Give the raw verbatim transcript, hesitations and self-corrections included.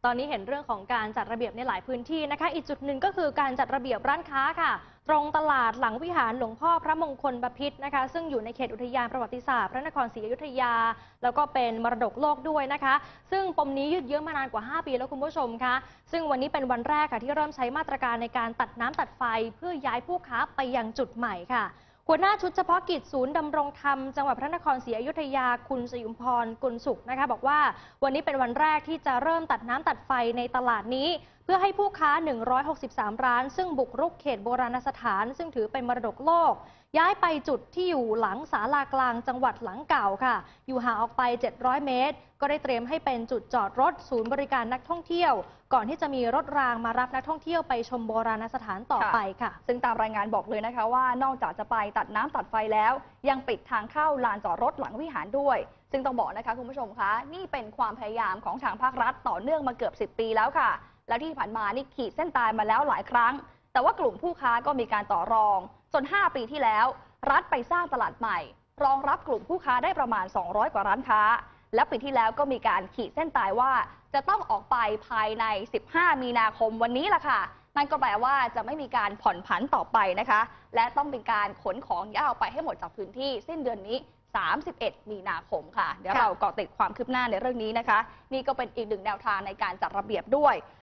ตอนนี้เห็นเรื่องของการจัดระเบียบในหลายพื้นที่นะคะอีกจุดหนึ่งก็คือการจัดระเบียบร้านค้าค่ะตรงตลาดหลังวิหารหลวงพ่อพระมงคลบพิตรนะคะซึ่งอยู่ในเขตอุทยานประวัติศาสตร์พระนครศรีอยุธยาแล้วก็เป็นมรดกโลกด้วยนะคะซึ่งปมนี้ยืดเยื้อมานานกว่าห้าปีแล้วคุณผู้ชมคะซึ่งวันนี้เป็นวันแรกค่ะที่เริ่มใช้มาตรการในการตัดน้ำตัดไฟเพื่อย้ายผู้ค้าไปยังจุดใหม่ค่ะหัวหน้าชุดเฉพาะกิจศูนย์ดำรงธรรมจังหวัดพระนครศรีอยุธยาคุณสยุมพรกุลสุขนะคะบอกว่าวันนี้เป็นวันแรกที่จะเริ่มตัดน้ำตัดไฟในตลาดนี้เพื่อให้ผู้ค้าหนึ่งร้อยหกสิบสามร้านซึ่งบุกรุกเขตโบราณสถานซึ่งถือเป็นมรดกโลกย้ายไปจุดที่อยู่หลังศาลากลางจังหวัดหลังเก่าค่ะอยู่ห่างออกไปเจ็ดร้อยเมตรก็ได้เตรียมให้เป็นจุดจอดรถศูนย์บริการนักท่องเที่ยวก่อนที่จะมีรถรางมารับนักท่องเที่ยวไปชมโบราณสถานต่อไปค่ะซึ่งตามรายงานบอกเลยนะคะว่านอกจากจะไปตัดน้ำตัดไฟแล้วยังปิดทางเข้าลานจอดรถหลังวิหารด้วยซึ่งต้องบอกนะคะคุณผู้ชมคะนี่เป็นความพยายามของทางภาครัฐต่อเนื่องมาเกือบสิบปีแล้วค่ะแล้วที่ผ่านมานี่ขีดเส้นตายมาแล้วหลายครั้งแต่ว่ากลุ่มผู้ค้าก็มีการต่อรองจนห้าปีที่แล้วรัฐไปสร้างตลาดใหม่รองรับกลุ่มผู้ค้าได้ประมาณสองร้อยกว่าร้านค้าและปีที่แล้วก็มีการขีดเส้นตายว่าจะต้องออกไปภายในสิบห้ามีนาคมวันนี้ล่ะค่ะนั่นก็แปลว่าจะไม่มีการผ่อนผันต่อไปนะคะและต้องเป็นการขนของย้ายออกไปให้หมดจากพื้นที่สิ้นเดือนนี้สามสิบเอ็ดมีนาคมค่ะเดี๋ยวเราเกาะติดความคืบหน้าในเรื่องนี้นะคะนี่ก็เป็นอีกหนึ่งแนวทางในการจัดระเบียบด้วย